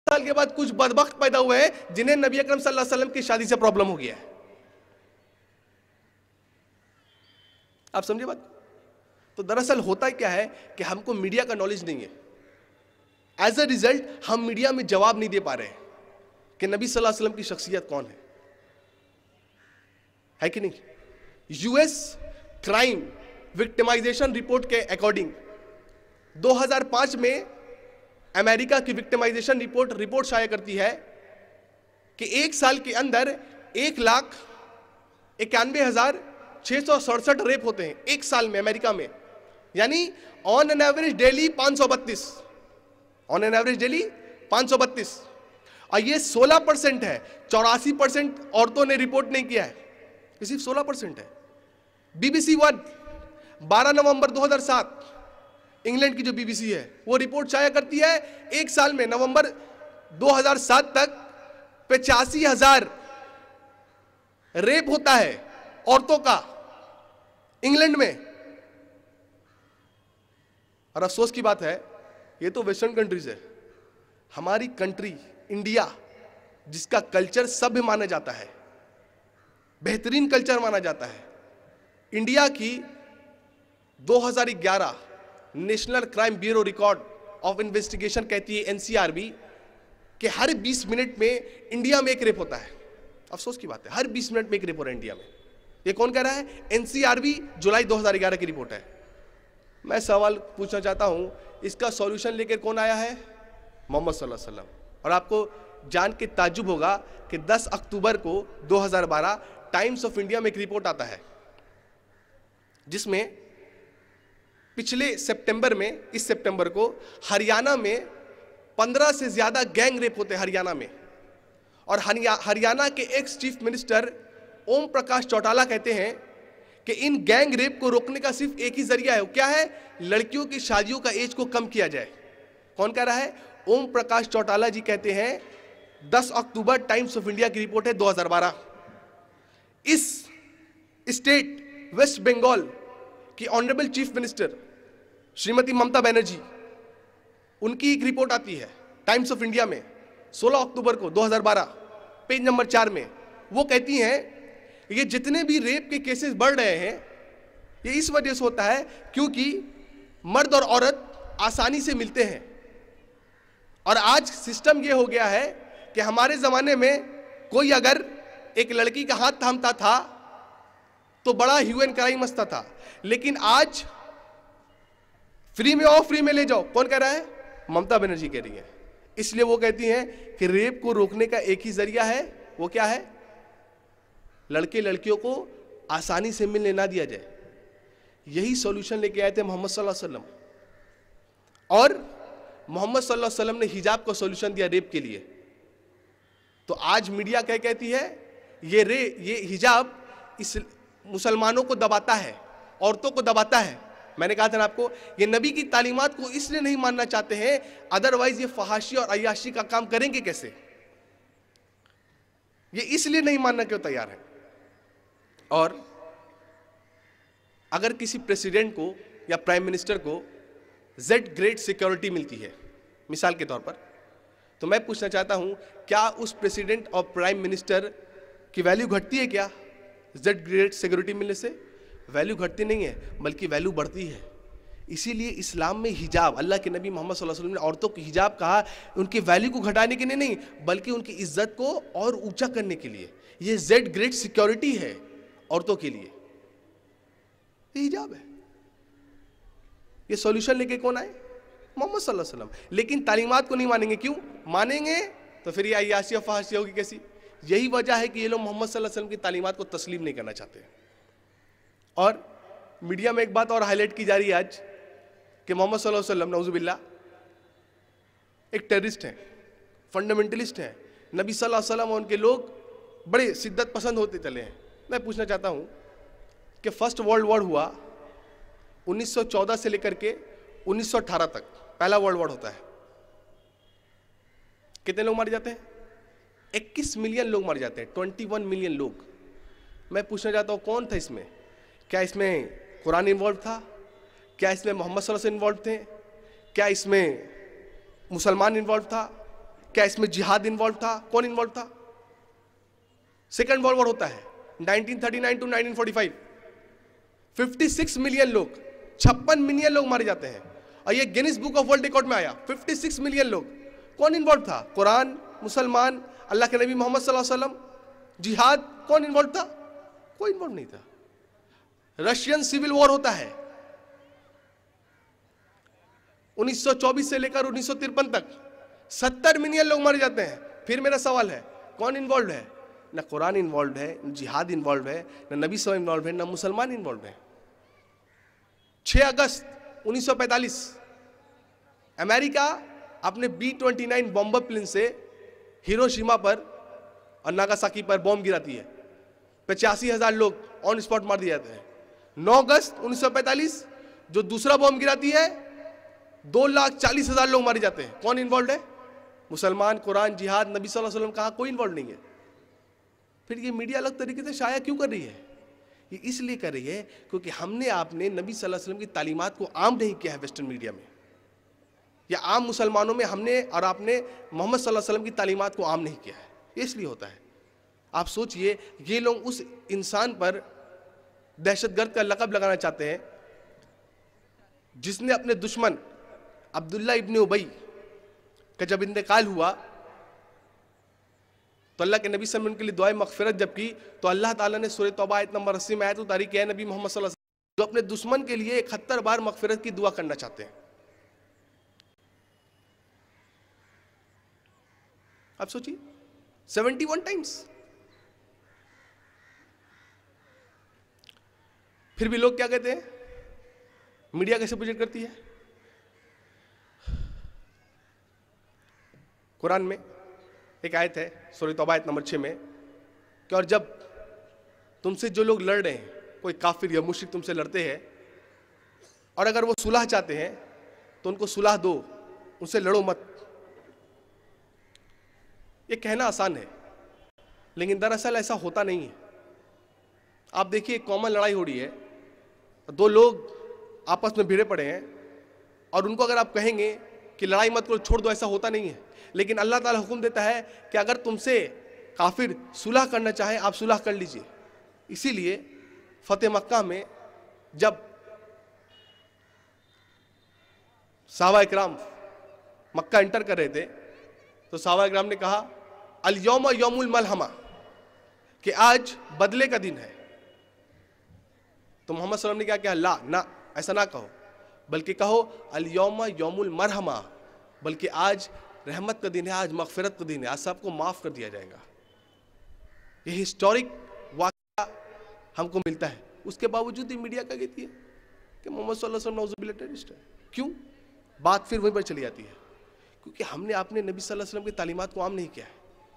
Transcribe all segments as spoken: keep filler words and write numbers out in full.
साल के बाद कुछ बदबख्त पैदा हुए हैं जिन्हें नबी अकरम सल्लल्लाहु अलैहि वसल्लम की शादी से प्रॉब्लम हो गया है। आप समझे बात? तो दरअसल होता क्या है कि हमको मीडिया का नॉलेज नहीं है। एज अ रिजल्ट हम मीडिया में जवाब नहीं दे पा रहे हैं कि नबी सल्लल्लाहु अलैहि वसल्लम की शख्सियत कौन है, है कि नहीं? यूएस क्राइम विक्टिमाइजेशन रिपोर्ट के अकॉर्डिंग दो हज़ार पाँच में अमेरिका की विक्टिमाइजेशन रिपोर्ट रिपोर्ट शाया करती है कि एक साल के अंदर एक लाख इक्यानवे हजार छह सौ सड़सठ रेप होते हैं एक साल में अमेरिका में, यानी ऑन एन एवरेज डेली पाँच सौ बत्तीस, ऑन एन एवरेज डेली पाँच सौ बत्तीस। और ये सोलह परसेंट है, चौरासी परसेंट औरतों ने रिपोर्ट नहीं किया है, ये सिर्फ सोलह परसेंट है। बीबीसी वन बारह नवंबर दो हज़ार सात, इंग्लैंड की जो बीबीसी है वो रिपोर्ट शाया करती है एक साल में नवंबर दो हज़ार सात तक पचासी हजार रेप होता है औरतों का इंग्लैंड में। और अफसोस की बात है ये तो वेस्टर्न कंट्रीज है, हमारी कंट्री इंडिया जिसका कल्चर सभ्य माना जाता है, बेहतरीन कल्चर माना जाता है, इंडिया की दो हज़ार ग्यारह national crime bureau record of investigation कहती है एनसीआरबी कि हर बीस मिनट में इंडिया में एक रेप होता है। अफसोस की बात है हर बीस मिनट में एक रेप हो रहा है इंडिया में। ये कौन कह रहा है? एनसीआरबी जुलाई दो हज़ार ग्यारह की रिपोर्ट है। मैं सवाल पूछना चाहता हूं, इसका सॉल्यूशन लेकर कौन आया है? मोहम्मद सल्लल्लाहु अलैहि वसल्लम। और आपको जान के ताज्जुब होगा कि दस अक्टूबर को दो हज़ार बारह टाइम्स ऑफ इंडिया में एक रिपोर्ट आता है जिसमें पिछले सितंबर में, इस सितंबर को हरियाणा में पंद्रह से ज्यादा गैंग रेप होते हैं हरियाणा में। और हरियाणा के ex chief minister Om Prakash Chautala कहते हैं कि इन गैंग रेप को रोकने का सिर्फ एक ही जरिया है, वो क्या है? लड़कियों की शादियों का एज को कम किया जाए। कौन कह रहा है? ओम प्रकाश चौटाला जी कहते हैं। दस अक्टूबर टाइम्स ऑफ इंडिया की रिपोर्ट है दो हज़ार बारह। इस स्टेट वेस्ट बंगाल की honourable chief minister Shrimati Mamata Banerjee, उनकी एक रिपोर्ट आती है टाइम्स ऑफ इंडिया में सोलह अक्टूबर को दो हज़ार बारह, पेज नंबर चार में। वो कहती हैं ये जितने भी रेप के केसेस बढ़ रहे हैं ये इस वजह से होता है क्योंकि मर्द और औरत आसानी से मिलते हैं। और आज सिस्टम ये हो गया है कि हमारे जमाने में कोई अगर एक लड़की का हाथ थामता था तो बड़ा ह्यू एंड क्राई मचता था, लेकिन आज फ्री में आओ फ्री में ले जाओ। कौन कह रहा है? ममता बनर्जी कह रही है। इसलिए वो कहती हैं कि रेप को रोकने का एक ही जरिया है, वो क्या है? लड़के लड़कियों को आसानी से मिलने ना दिया जाए। यही सॉल्यूशन लेके आए थे मोहम्मद सल्लल्लाहु अलैहि वसल्लम। और मोहम्मद सल्लल्लाहु अलैहि वसल्लम ने हिजाब का सॉल्यूशन दिया रेप के लिए। तो आज मीडिया क्या कहती है? ये रे ये हिजाब इस मुसलमानों को दबाता है, औरतों को दबाता है। मैंने कहा था ना आपको, ये नबी की तालीमात को इसलिए नहीं मानना चाहते हैं, अदरवाइज ये फहाशी और अय्याशी का काम करेंगे कैसे? ये इसलिए नहीं मानना क्यों तैयार है? और अगर किसी प्रेसिडेंट को या प्राइम मिनिस्टर को जेड ग्रेड सिक्योरिटी मिलती है मिसाल के तौर पर, तो मैं पूछना चाहता हूं क्या उस प्रेसिडेंट और प्राइम मिनिस्टर की वैल्यू घटती है? क्या जेड ग्रेड सिक्योरिटी मिलने से वैल्यू घटती नहीं है बल्कि वैल्यू बढ़ती है। इसीलिए इस्लाम में हिजाब, अल्लाह के नबी मोहम्मद सल्लल्लाहु अलैहि वसल्लम ने औरतों की हिजाब कहा उनकी वैल्यू को घटाने के लिए नहीं, बल्कि उनकी इज्जत को और ऊंचा करने के लिए। ये जेड ग्रेड सिक्योरिटी है औरतों के लिए, ये हिजाब है। ये सॉल्यूशन लेके कौन आए? मोहम्मद सल्लल्लाहु अलैहि वसल्लम। लेकिन तालीमात को नहीं मानेंगे। क्यों मानेंगे? तो फिर ये अय्याशी और फहाशी होगी कैसी? यही वजह है कि ये लोग मोहम्मद सल्लल्लाहु अलैहि वसल्लम की तालीमात को तस्लीम नहीं करना चाहते। और मीडिया में एक बात और हाईलाइट की जा रही है आज कि मोहम्मद सल्लल्लाहु अलैहि वसल्लम नऊजुबिल्लाह एक टेररिस्ट हैं, फंडामेंटलिस्ट हैं। नबी सल्लल्लाहु अलैहि वसल्लम और उनके लोग बड़े शिद्दत पसंद होते चले हैं। मैं पूछना चाहता हूं कि फर्स्ट वर्ल्ड वॉर हुआ उन्नीस सौ चौदह से लेकर के उन्नीस सौ अठारह तक, पहला वर्ल्ड वॉर होता है। कितने लोग मारे जाते हैं? इक्कीस मिलियन लोग मारे जाते हैं, इक्कीस मिलियन लोग। मैं पूछना चाहता हूं कौन था इसमें? क्या इसमें कुरान इन्वॉल्व था? क्या इसमें मोहम्मद सल्लल्लाहु अलैहि वसल्लम इन्वॉल्व थे? क्या इसमें मुसलमान इन्वॉल्व था? क्या इसमें जिहाद इन्वॉल्व था? कौन इन्वॉल्व था? सेकेंड वर्ल्ड वॉर होता है nineteen thirty nine to nineteen forty five, छप्पन मिलियन लोग, छप्पन मिलियन लोग मारे जाते हैं, और ये Guinness book of world record में आया, छप्पन मिलियन लोग। कौन इन्वॉल्व था? कुरान, मुसलमान, अल्लाह के नबी मोहम्मद सल्लल्लाहु अलैहि वसल्लम, जिहाद, कौन इन्वॉल्व था? कोई इन्वॉल्व नहीं था। रशियन सिविल वॉर होता है उन्नीस सौ चौबीस से लेकर उन्नीस सौ तिरपन तक, सत्तर मिलियन लोग मारे जाते हैं। फिर मेरा सवाल है, कौन इन्वॉल्व है? ना कुरान इन्वॉल्व है, न जिहाद इन्वॉल्व है, न नबी सल्लल्लाहु अलैहि वसल्लम इन्वॉल्व है, न मुसलमान इन्वॉल्व है। छह अगस्त उन्नीस सौ पैंतालीस अमेरिका अपने B twenty nine bomber plane से हिरोशिमा पर और नागासाकी पर बॉम्ब गिराती है, पचासी हजार लोग ऑन स्पॉट मार दिए जाते हैं। नौ अगस्त उन्नीस सौ पैंतालीस जो दूसरा बॉम्ब गिराती है, दो लाख चालीस हजार लोग मारे जाते हैं। कौन इन्वॉल्व है? मुसलमान, कुरान, जिहाद, नबी सल्लल्लाहु अलैहि वसल्लम, कहाँ कोई इन्वॉल्व नहीं है। फिर ये मीडिया अलग तरीके से शाया क्यों कर रही है? ये इसलिए कर रही है क्योंकि हमने आपने नबी सल्लल्लाहु अलैहि वसल्लम की तालीमात को आम नहीं किया है वेस्टर्न मीडिया में, या आम मुसलमानों में हमने और आपने मोहम्मद सल्लल्लाहु अलैहि वसल्लम की तालीमात को आम नहीं किया है। ये इसलिए होता है। आप सोचिए, ये लोग उस इंसान पर दहशतगर्द का लक़ब लगाना चाहते हैं जिसने अपने दुश्मन अब्दुल्ला इब्न उबई का जब इंतकाल हुआ तो अल्लाह के नबी सल्लल्लाहु अलैहि वसल्लम के लिए दुआए मग़फ़िरत जब की, तो अल्लाह ताला ने सूरह तौबा आयत नंबर अस्सी में आयत उतारी कि नबी मोहम्मद सल्लल्लाहु अलैहि वसल्लम जो अपने दुश्मन के लिए इकहत्तर बार मग़फ़िरत की दुआ करना चाहते हैं। आप सोचिए, इकहत्तर टाइम्स। फिर भी लोग क्या कहते हैं? मीडिया कैसे प्रोजेक्ट करती है? कुरान में एक आयत है सूरह तौबा आयत नंबर छः में कि और जब तुमसे जो लोग लड़ रहे हैं, कोई काफिर या मुश्रिक तुमसे लड़ते हैं, और अगर वो सुलह चाहते हैं तो उनको सुलह दो, उनसे लड़ो मत। ये कहना आसान है, लेकिन दरअसल ऐसा होता नहीं है। आप देखिए, कॉमन लड़ाई हो रही है, दो लोग आपस में भिड़े पड़े हैं, और उनको अगर आप कहेंगे कि लड़ाई मत करो, छोड़ दो, ऐसा होता नहीं है। लेकिन अल्लाह ताला हुक्म देता है कि अगर तुमसे काफिर सुलह करना चाहे, आप सुलह कर लीजिए। इसीलिए फतेह मक्का में जब सहाबा इकराम मक्का एंटर कर रहे थे, तो सहाबा इकराम ने कहा अल यौम यौमुल मलहमा, कि आज बदले का दिन है। तो मोहम्मद सल्लल्लाहु अलैहि वसल्लम ने क्या कहा? ला ना, ऐसा ना कहो, बल्कि कहो अल यौम यौमुल मरहमा, बल्कि आज रहमत का दिन है, आज मग़फ़िरत का दिन है, आज सबको माफ़ कर दिया जाएगा। ये हिस्टोरिक वाक़या हमको मिलता है। उसके बावजूद ही मीडिया क्या कहती है कि मोहम्मद सल्लल्लाहु अलैहि वसल्लम नौज़ुबिल्लाह टेररिस्ट है। क्यों? बात फिर वहीं पर चली जाती है, क्योंकि हमने अपने नबी सल्लल्लाहु अलैहि वसल्लम की तालीमात को आम नहीं किया है।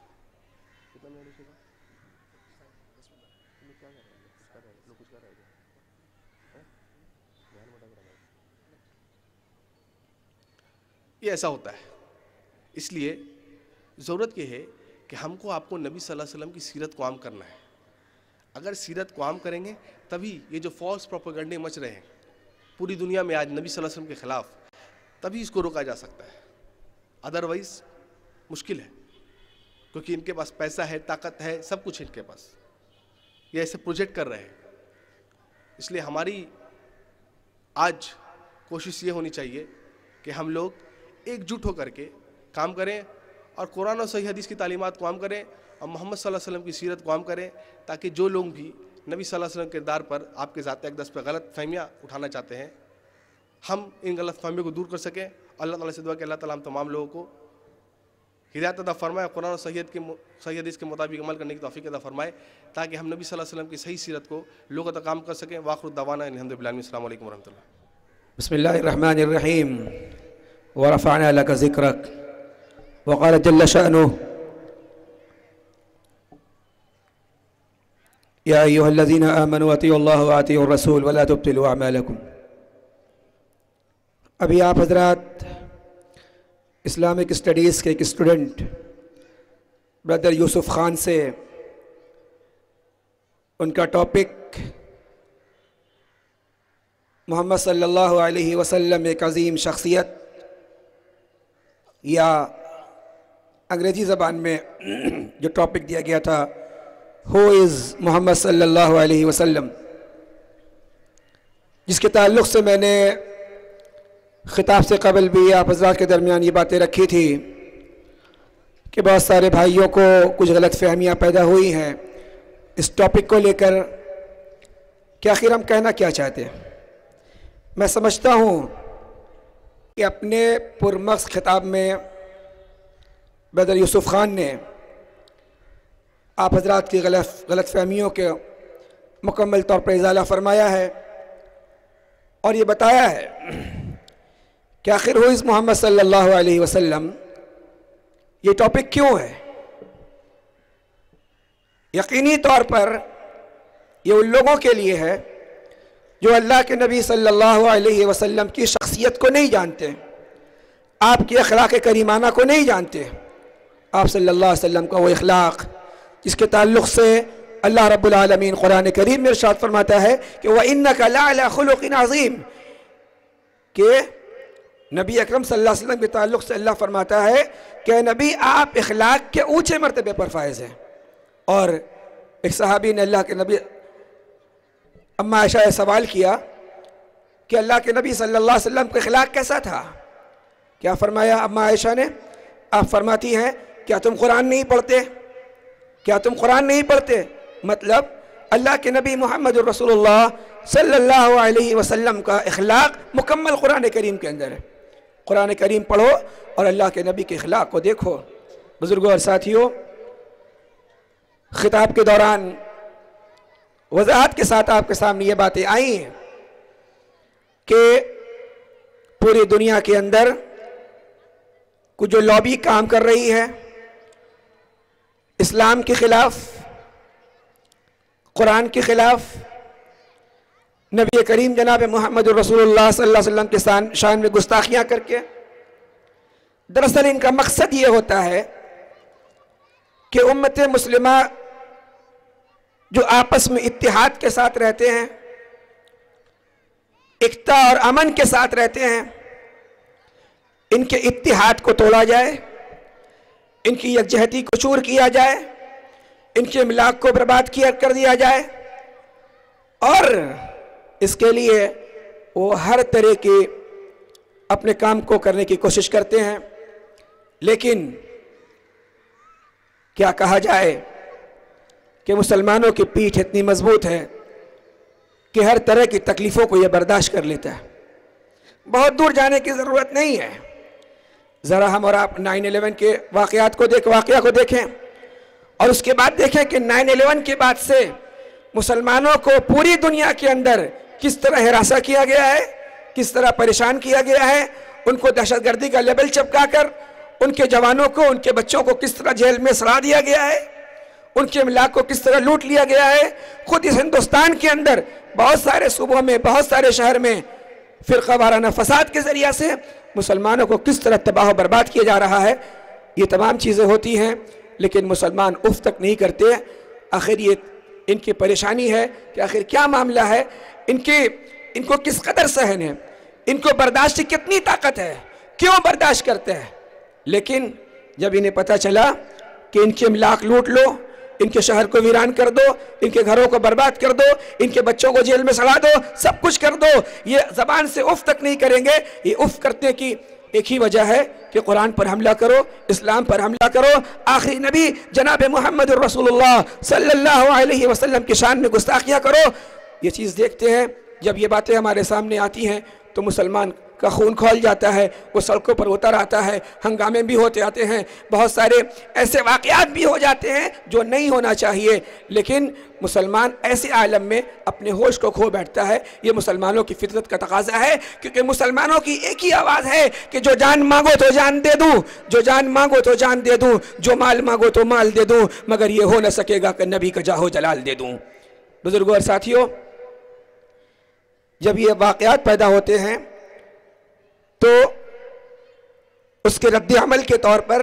ये ऐसा होता है। इसलिए ज़रूरत यह है कि हमको आपको नबी सल्लल्लाहु अलैहि वसल्लम की सीरत को आम करना है। अगर सीरत को आम करेंगे तभी ये जो फॉल्स प्रोपेगेंडे मच रहे हैं पूरी दुनिया में आज नबी सल्लल्लाहु अलैहि वसल्लम के ख़िलाफ़, तभी इसको रोका जा सकता है। अदरवाइज़ मुश्किल है, क्योंकि इनके पास पैसा है, ताकत है, सब कुछ इनके पास, ये ऐसे प्रोजेक्ट कर रहे हैं। इसलिए हमारी आज कोशिश ये होनी चाहिए कि हम लोग एकजुट होकर के काम करें और कुरान और सही हदीस की तालीमात को आम करें और मोहम्मद सल्लल्लाहु अलैहि वसल्लम की सीरत को आम करें, ताकि जो लोग भी नबी सल्लल्लाहु अलैहि वसल्लम के किरदार पर, आपके ज़ात अक़दस पर गलत फहमियाँ उठाना चाहते हैं, हम इन गलत फहमियों को दूर कर सकें। अल्लाह ताला से दुआ कि अल्लाह ताला हम तमाम लोगों को हिदायत अता फरमाए, कुरान और सही के सही हदीस के मुताबिक अमल करने की तौफीक अता फरमाए, ताकि हम नबी सल्लल्लाहु अलैहि वसल्लम की सही सीरत को लोगों तक काम कर सकें। वाखिर दावाना अल्हम्दुलिल्लाह, अस्सलामु अलैकुम वरहमतुल्लाह। बिस्मिल्लाहिर्रहमानिर्रहीम। व रफ़अना लका ज़िक्रक व क़ाल जल्ल शअनुहु या अय्युहल्लज़ीना आमनू अतीउल्लाह व अतीउर रसूल व ला तुब्तिलू अमालकुम। अभी आप हज़रात इस्लामिक स्टडीज़ के एक स्टूडेंट ब्रदर यूसुफ़ ख़ान से उनका टॉपिक मोहम्मद सल्लल्लाहु अलैहि वसल्लम एक अज़ीम शख्सियत या अंग्रेज़ी ज़बान में जो टॉपिक दिया गया था, हु इज़ मोहम्मद सल्लल्लाहु अलैहि वसल्लम, जिसके ताल्लुक़ से मैंने ख़िताब से कबल भी आप हज़रात के दरमियान ये बातें रखी थी कि बहुत सारे भाइयों को कुछ गलत फहमियाँ पैदा हुई हैं इस टॉपिक को लेकर कि आखिर हम कहना क्या चाहते हैं। मैं समझता हूँ कि अपने पुरमक्स खिताब में ब्रदर यूसुफ खान ने आप हज़रात की गलत गलत फहमियों के मुकम्मल तौर पर इज़ाला फरमाया है और ये बताया है कि आखिर हु इज़ मोहम्मद सल्लल्लाहु अलैहि वसल्लम ये टॉपिक क्यों है। यकीनी तौर पर ये उन लोगों के लिए है जो अल्लाह के नबी सल्लल्लाहु अलैहि वसल्लम की शख्सियत को नहीं जानते, आपकी अखलाक करीमाना को नहीं जानते। आप सल्लल्लाहु अलैहि वसल्लम का वो अखलाक जिसके ताल्लुक़ से अल्लाह रब्बुल आलमीन कुरान करीम में इरशाद फरमाता है कि व इन्नका लअला खुलुक़िन अज़ीम, कि नबी अकरम सल्लल्लाहु अलैहि वसल्लम के ताल्लुक़ से अल्लाह फरमाता है कि नबी आप अखलाक के ऊँचे मरतबे पर फायज़ हैं। और एक सहाबी ने अल्लाह के नबी अम्मा आयशा से सवाल किया कि अल्लाह के नबी सल्लल्लाहु अलैहि वसल्लम का अखलाक कैसा था। क्या फरमाया अम्मा आयशा ने, आप फरमाती हैं क्या तुम कुरान नहीं पढ़ते, क्या तुम कुरान नहीं पढ़ते। मतलब अल्लाह के नबी मोहम्मद रसूलुल्लाह सल्लल्लाहु अलैहि वसल्लम का अखलाक मुकम्मल कुरान करीम के अंदर है। कुरान करीम पढ़ो और अल्लाह के नबी के अखलाक को देखो। बुज़ुर्गों और साथियों, खिताब के दौरान वज़ाहत के साथ आपके सामने ये बातें आई हैं कि पूरी दुनिया के अंदर कुछ जो लॉबी काम कर रही है इस्लाम के ख़िलाफ़, कुरान के ख़िलाफ़, नबी करीम जनाब मोहम्मद रसूलुल्लाह सल्लल्लाहु अलैहि वसल्लम के शान शान में गुस्ताखियाँ करके, दरअसल इनका मकसद ये होता है कि उम्मत मुस्लिमा जो आपस में इत्तिहाद के साथ रहते हैं, एकता और अमन के साथ रहते हैं, इनके इत्तिहाद को तोड़ा जाए, इनकी यकजहती को चूर किया जाए, इनके मिलाक को बर्बाद किया कर दिया जाए। और इसके लिए वो हर तरह के अपने काम को करने की कोशिश करते हैं। लेकिन क्या कहा जाए कि मुसलमानों की पीठ इतनी मजबूत है कि हर तरह की तकलीफ़ों को यह बर्दाश्त कर लेता है। बहुत दूर जाने की ज़रूरत नहीं है, ज़रा हम और आप नाइन इलेवन के वाक़यात को देख वाक़या को देखें और उसके बाद देखें कि नाइन इलेवन के बाद से मुसलमानों को पूरी दुनिया के अंदर किस तरह हिरासा किया गया है, किस तरह परेशान किया गया है, उनको दहशतगर्दी का लेबल चिपका कर उनके जवानों को, उनके बच्चों को किस तरह जेल में सड़ा दिया गया है, उनके इमलाक को किस तरह लूट लिया गया है। खुद इस हिंदुस्तान के अंदर बहुत सारे सूबों में, बहुत सारे शहर में फ़िरक़ा वाराना फसाद के ज़रिए से मुसलमानों को किस तरह तबाह बर्बाद किया जा रहा है। ये तमाम चीज़ें होती हैं लेकिन मुसलमान उफ तक नहीं करते। आखिर ये इनकी परेशानी है कि आखिर क्या मामला है, इनके इनको किस कदर सहन है, इनको बर्दाश्त की कितनी ताकत है, क्यों बर्दाश्त करते हैं। लेकिन जब इन्हें पता चला कि इनके इमलाक लूट लो, इनके शहर को वीरान कर दो, इनके घरों को बर्बाद कर दो, इनके बच्चों को जेल में सड़ा दो, सब कुछ कर दो, ये ज़बान से उफ तक नहीं करेंगे। ये उफ करने की एक ही वजह है कि कुरान पर हमला करो, इस्लाम पर हमला करो, आखिरी नबी जनाब मोहम्मद रसूलुल्लाह सल्लल्लाहु अलैहि वसल्लम की शान में गुस्ताखियाँ करो। ये चीज़ देखते हैं, जब ये बातें हमारे सामने आती हैं तो मुसलमान का खून खौल जाता है, वो सड़कों पर उतर आता है, हंगामे भी होते आते हैं, बहुत सारे ऐसे वाक़यात भी हो जाते हैं जो नहीं होना चाहिए। लेकिन मुसलमान ऐसे आलम में अपने होश को खो बैठता है। ये मुसलमानों की फितरत का तकाजा है, क्योंकि मुसलमानों की एक ही आवाज़ है कि जो जान मांगो तो जान दे दूँ, जो जान मांगो तो जान दे दूँ, जो माल मांगो तो माल दे दूँ, मगर ये हो न सकेगा कि नबी का जाहो जलाल दे दूँ। बुजुर्गों और साथियों, जब ये वाक़यात पैदा होते हैं तो उसके रद्द अमल के तौर पर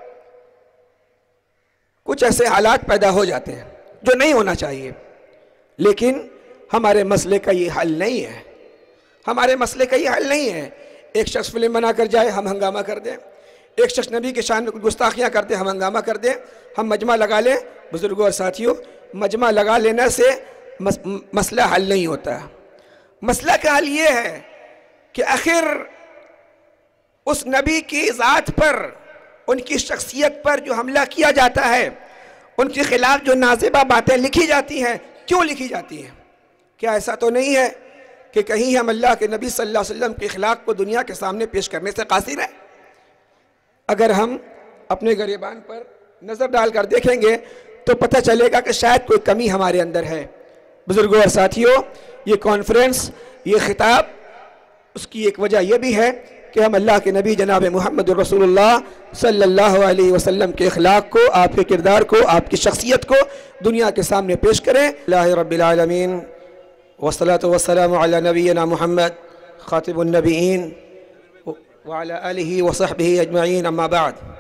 कुछ ऐसे हालात पैदा हो जाते हैं जो नहीं होना चाहिए। लेकिन हमारे मसले का ये हल नहीं है, हमारे मसले का ये हल नहीं है। एक शख्स फिल्म बना कर जाए, हम हंगामा कर दें, एक शख्स नबी के शान में कुछ गुस्ताखियाँ कर दे, हम हंगामा कर दें, हम मजमा लगा लें। बुजुर्गों और साथियों, मजमा लगा लेने से मस, मसला हल नहीं होता। मसला का हल ये है कि आखिर उस नबी की ज़ात पर, उनकी शख्सियत पर जो हमला किया जाता है, उनके खिलाफ जो नाज़िबा बातें लिखी जाती हैं, क्यों लिखी जाती हैं? क्या ऐसा तो नहीं है कि कहीं हम अल्लाह के नबी सल्लल्लाहु अलैहि वसल्लम के अखलाक को दुनिया के सामने पेश करने से कासिर है? अगर हम अपने गिरबान पर नज़र डालकर देखेंगे तो पता चलेगा कि शायद कोई कमी हमारे अंदर है। बुजुर्गों और साथियों, ये कॉन्फ्रेंस, ये खिताब, उसकी एक वजह यह भी है कि हम अल्लाह के नबी जनाब मोहम्मद रसूलुल्लाह सल्लल्लाहु अलैहि वसल्लम के अखलाक को, आपके किरदार को, आपकी शख्सियत को दुनिया के सामने पेश करें। अल्लाह रब्बिल आलमीन वस्सलातु वस्सलामु अला नबीना मुहम्मद खातिबुन नबीयीन व अला आलिहि व सहबिहि अजमईन, अम्मा बाद।